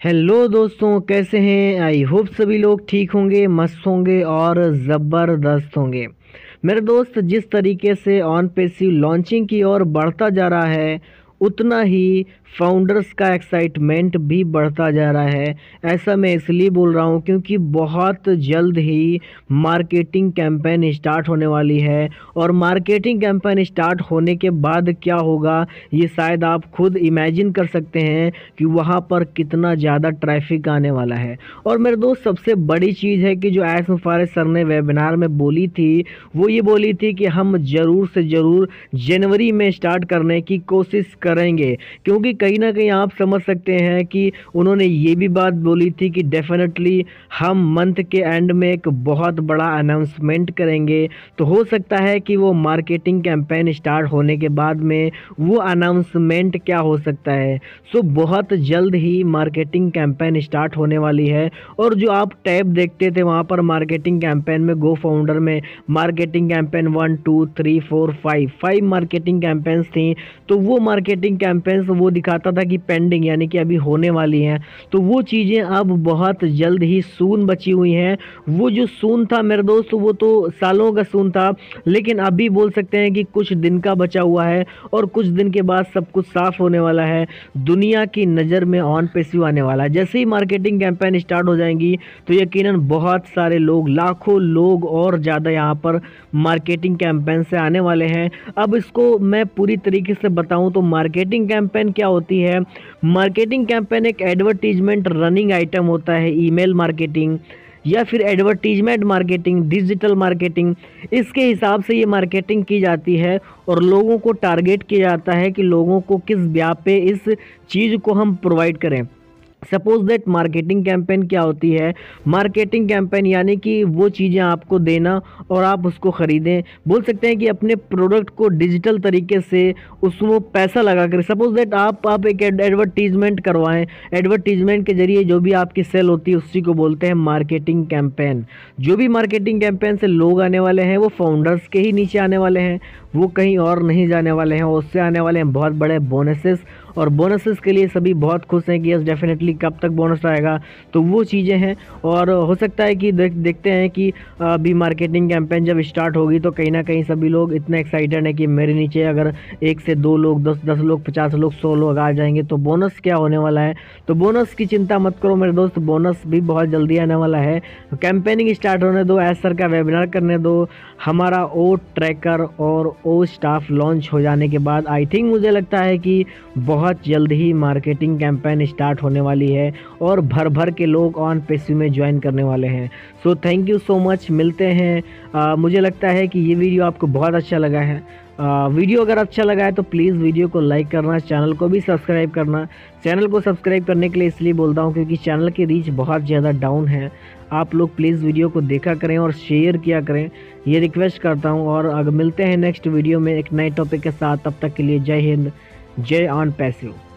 Hello दोस्तों, कैसे हैं। आई होप सभी लोग ठीक होंगे, मस्त होंगे और ज़बरदस्त होंगे। मेरे दोस्त, जिस तरीके से ऑन पैसिव लॉन्चिंग की ओर बढ़ता जा रहा है, उतना ही फाउंडर्स का एक्साइटमेंट भी बढ़ता जा रहा है। ऐसा मैं इसलिए बोल रहा हूँ क्योंकि बहुत जल्द ही मार्केटिंग कैंपेन स्टार्ट होने वाली है। और मार्केटिंग कैंपेन स्टार्ट होने के बाद क्या होगा, ये शायद आप खुद इमेजिन कर सकते हैं कि वहाँ पर कितना ज़्यादा ट्रैफिक आने वाला है। और मेरे दोस्त, सबसे बड़ी चीज़ है कि जो एस मुफारिस सर ने वेबिनार में बोली थी, वो ये बोली थी कि हम ज़रूर से ज़रूर जनवरी में स्टार्ट करने की कोशिश करेंगे। क्योंकि कहीं ना कहीं आप समझ सकते हैं कि उन्होंने ये भी बात बोली थी कि डेफिनेटली हम मंथ के एंड में एक बहुत बड़ा अनाउंसमेंट करेंगे। तो हो सकता है कि वो मार्केटिंग कैंपेन स्टार्ट होने के बाद में वो अनाउंसमेंट क्या हो सकता है। सो बहुत जल्द ही मार्केटिंग कैंपेन स्टार्ट होने वाली है। और जो आप टैब देखते थे वहाँ पर मार्केटिंग कैंपेन में, गो फाउंडर में मार्केटिंग कैंपेन 1 2 3 4 5 मार्केटिंग कैंपेन्स थी। तो वो मार्केटिंग कैंपेन्स वो दिखाता था कि पेंडिंग, यानी कि अभी होने वाली हैं। तो वो चीज़ें अब बहुत जल्द ही सून बची हुई हैं। वो जो सून था मेरे दोस्त, वो तो सालों का सून था, लेकिन अभी बोल सकते हैं कि कुछ दिन का बचा हुआ है। और कुछ दिन के बाद सब कुछ साफ होने वाला है। दुनिया की नज़र में ऑन पैसिव आने वाला है। जैसे ही मार्केटिंग कैंपेन स्टार्ट हो जाएंगी तो यकीनन बहुत सारे लोग, लाखों लोग और ज़्यादा यहाँ पर मार्केटिंग कैंपेन से आने वाले हैं। अब इसको मैं पूरी तरीके से बताऊं तो मार्केटिंग कैंपेन क्या होती है। मार्केटिंग कैंपेन एक एडवर्टीजमेंट रनिंग आइटम होता है। ईमेल मार्केटिंग या फिर एडवर्टीजमेंट मार्केटिंग, डिजिटल मार्केटिंग, इसके हिसाब से ये मार्केटिंग की जाती है। और लोगों को टारगेट किया जाता है कि लोगों को किस ब्याह पे इस चीज़ को हम प्रोवाइड करें। सपोज दैट मार्केटिंग कैंपेन क्या होती है। मार्केटिंग कैंपेन यानी कि वो चीज़ें आपको देना और आप उसको ख़रीदें। बोल सकते हैं कि अपने प्रोडक्ट को डिजिटल तरीके से उसमें पैसा लगा कर, सपोज दैट आप एक एडवर्टीजमेंट करवाएं। एडवर्टीजमेंट के जरिए जो भी आपकी सेल होती है उसी को बोलते हैं मार्केटिंग कैंपेन। जो भी मार्केटिंग कैंपेन से लोग आने वाले हैं वो फाउंडर्स के ही नीचे आने वाले हैं, वो कहीं और नहीं जाने वाले हैं। उससे आने वाले हैं बहुत बड़े बोनसेस। और बोनसेस के लिए सभी बहुत खुश हैं कि यस डेफिनेटली कब तक बोनस आएगा। तो वो चीज़ें हैं। और हो सकता है कि देखते हैं कि अभी मार्केटिंग कैंपेन जब स्टार्ट होगी तो कहीं ना कहीं सभी लोग इतने एक्साइटेड हैं कि मेरे नीचे अगर 1 से 2 लोग, 10 लोग, 50 लोग, 100 लोग आ जाएंगे तो बोनस क्या होने वाला है। तो बोनस की चिंता मत करो मेरे दोस्त, बोनस भी बहुत जल्दी आने वाला है। कैंपेनिंग स्टार्ट होने दो, एस सर का वेबिनार करने दो, हमारा ओ ट्रैकर और ओ स्टाफ लॉन्च हो जाने के बाद आई थिंक मुझे लगता है कि बहुत जल्द ही मार्केटिंग कैंपेन स्टार्ट होने वाली है और भर भर के लोग ऑन पैसिव में ज्वाइन करने वाले हैं। So thank you so much, मिलते हैं। मुझे लगता है कि ये वीडियो आपको बहुत अच्छा लगा है। वीडियो अगर अच्छा लगा है तो प्लीज़ वीडियो को लाइक करना, चैनल को भी सब्सक्राइब करना। चैनल को सब्सक्राइब करने के लिए इसलिए बोलता हूँ क्योंकि चैनल की रीच बहुत ज़्यादा डाउन है। आप लोग प्लीज़ वीडियो को देखा करें और शेयर किया करें, ये रिक्वेस्ट करता हूँ। और अगर मिलते हैं नेक्स्ट वीडियो में एक नए टॉपिक के साथ, तब तक के लिए जय हिंद, जय ऑन पैसिव।